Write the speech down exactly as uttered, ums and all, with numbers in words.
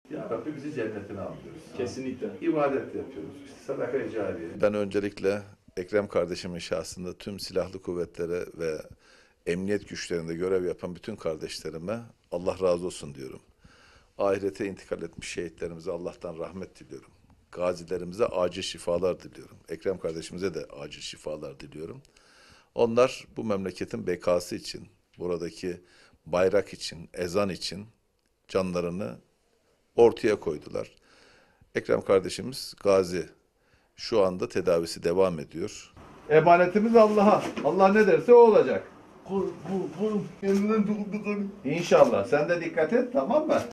Ya Rabbi bizi cennetine alıyoruz. Kesinlikle. İbadet yapıyoruz. Sadaka-i cariye. Ben öncelikle Ekrem kardeşimin şahsında tüm silahlı kuvvetlere ve emniyet güçlerinde görev yapan bütün kardeşlerime Allah razı olsun diyorum. Ahirete intikal etmiş şehitlerimize Allah'tan rahmet diliyorum. Gazilerimize acil şifalar diliyorum. Ekrem kardeşimize de acil şifalar diliyorum. Onlar bu memleketin bekası için, buradaki bayrak için, ezan için canlarını ortaya koydular. Ekrem kardeşimiz gazi. Şu anda tedavisi devam ediyor. Emanetimiz Allah'a. Allah ne derse o olacak. Kol, kol, kol. Kendinden dokundu kanım. İnşallah. Sen de dikkat et, tamam mı?